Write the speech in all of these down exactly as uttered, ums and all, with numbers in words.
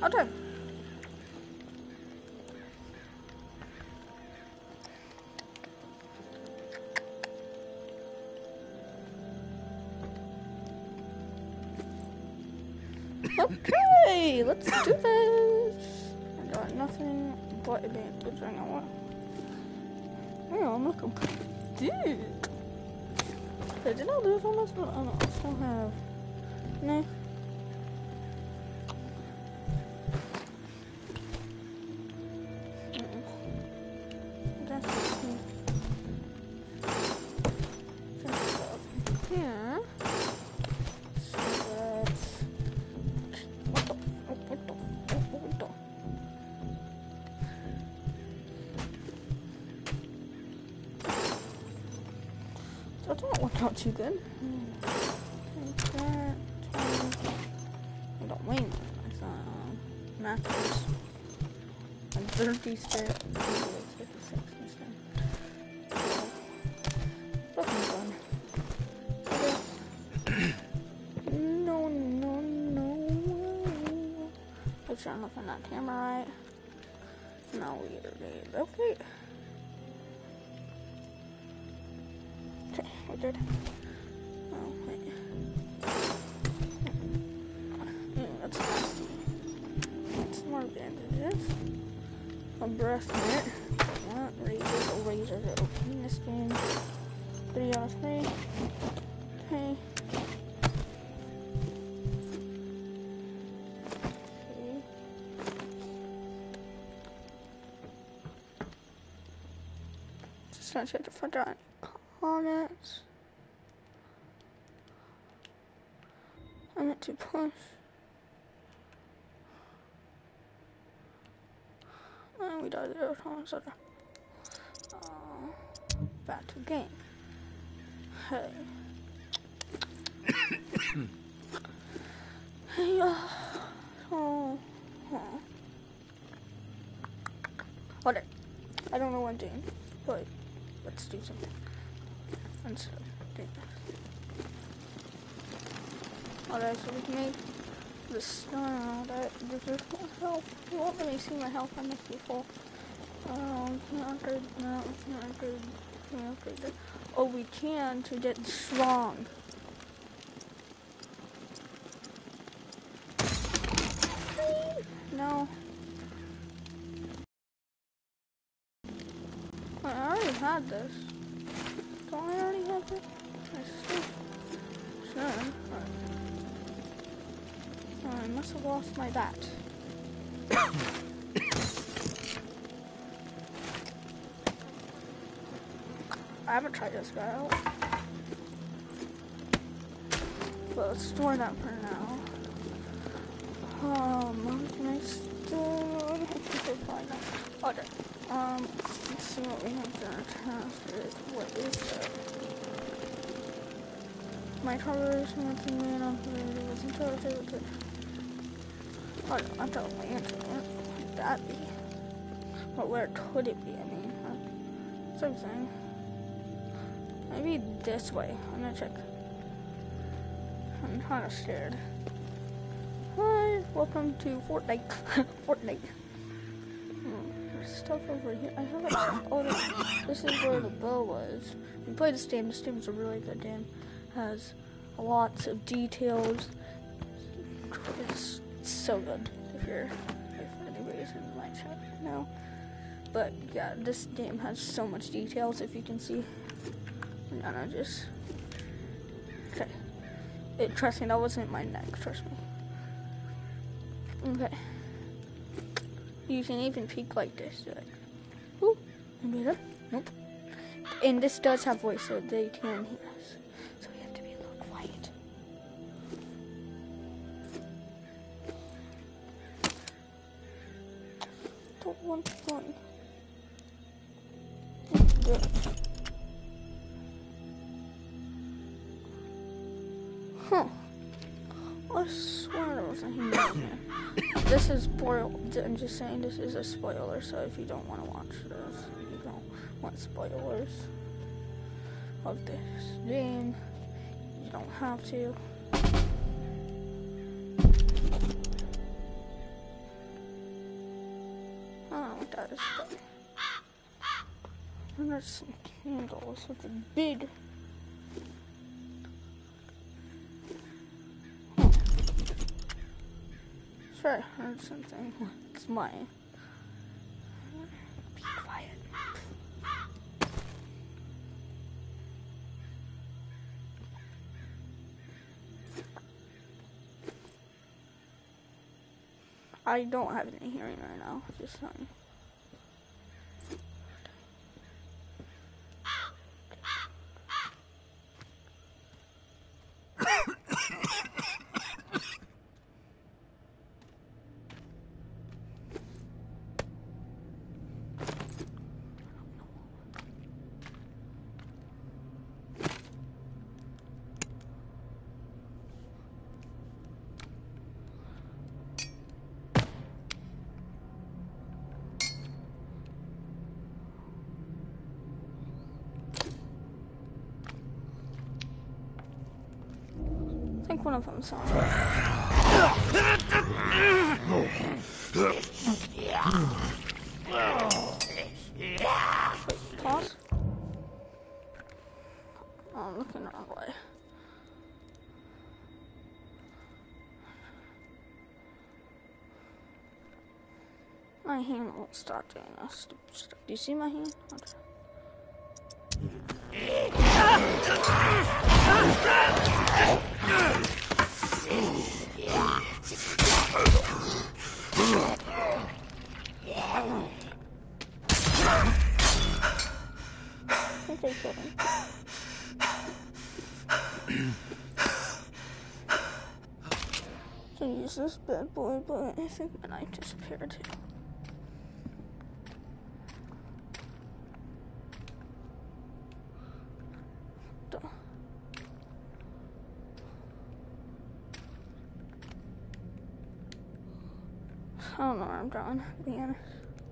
Okay. Okay, let's do this. I got nothing but advantage right now. Yeah, I'm looking. Dude. Wait, did I lose on this one? Oh no, I still have. No. That didn't work out too good. Like that. I got wing. I thought matches. And thirty step. fifty-six instead. Fucking fun. Okay. No, no, no. Make sure I'm looking at that camera right. No, weird. Okay. Okay, we're good. Oh, wait. Mm, that's nasty. That's more bandages. A breath mint. What? Razors, oh, razors are open in this game. Three out of three. Okay. Okay. Just gonna check if I got comments. I meant to push. And we died zero times. Okay. Uh, back to game. Hey. Hey, uh, oh, oh. Hold it. I don't know what I'm doing, but let's do something. Instead of doing this. Alright, so we can make the star that this is help. You won't let me see my health on this before. Um, can't upgrade, no, can't upgrade, can't upgrade this. Oh, we can to get strong. No. I already had this. Don't I already have this? I still should. I must have lost my bat. I haven't tried this guy out. But let's store that for now. Um, can I still... I think probably not. Okay. Um, let's see what we have to task. What is that? My coverage is nothing man on the was interrupted with it. Oh, I don't my answer. Where would that be? But where could it be? I mean, uh, something. Maybe this way. I'm gonna check. I'm kind of scared. Hi, welcome to Fortnite. Fortnite. Hmm, there's stuff over here. I have a. Oh, no, this is where the bow was. We played this game. This game is a really good game. Has lots of details. It's so good if you're if anybody's in my chat right now. But yeah, this game has so much details if you can see. And I just okay. It trust me, that wasn't my neck, trust me. Okay. You can even peek like this, like ooh, better? Nope. And this does have voice, so they can hear us. So we have to be a little quiet. Don't want fun. Good. Huh. I swear there was a human in here. This is spoiled. I'm just saying this is a spoiler, so if you don't want to watch this, you don't want spoilers of this game, you don't have to. don't know what that is, but and there's some candles with a big. Sure, I heard something. It's mine. Be quiet. I don't have any hearing right now, just saying. I think one of them saw me. Wait, pause. Oh, I'm looking the wrong way. My hand won't stop doing this. Do you see my hand? Okay. I think they killed him. So use this bad boy, but I think my knife disappeared too. I don't know where I'm drawing, to be honest.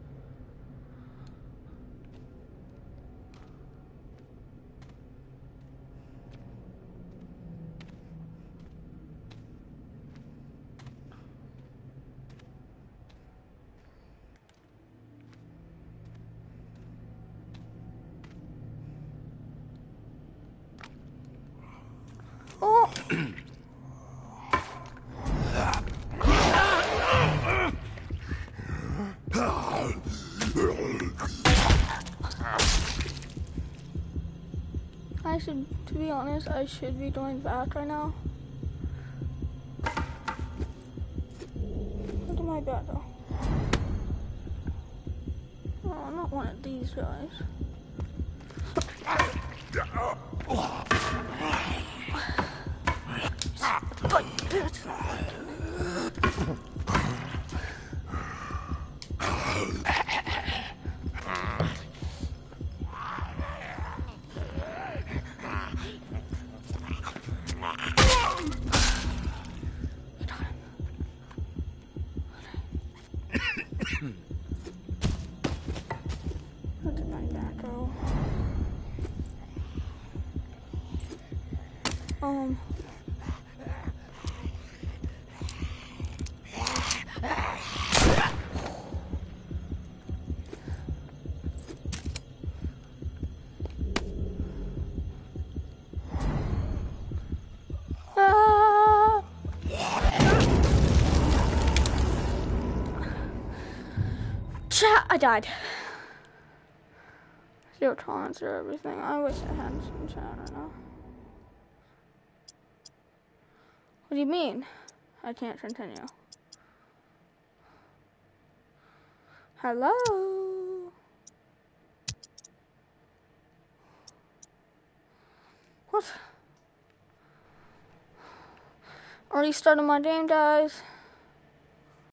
Oh! I should, to be honest, I should be doing that right now. Look at my bed though. Oh, not one of these guys. Like this. Look at my back row. Um. Ah! Chat, I died. Zero tolerance or everything. I wish I had some chat right now. What do you mean? I can't continue. Hello? What? Already started my game, guys.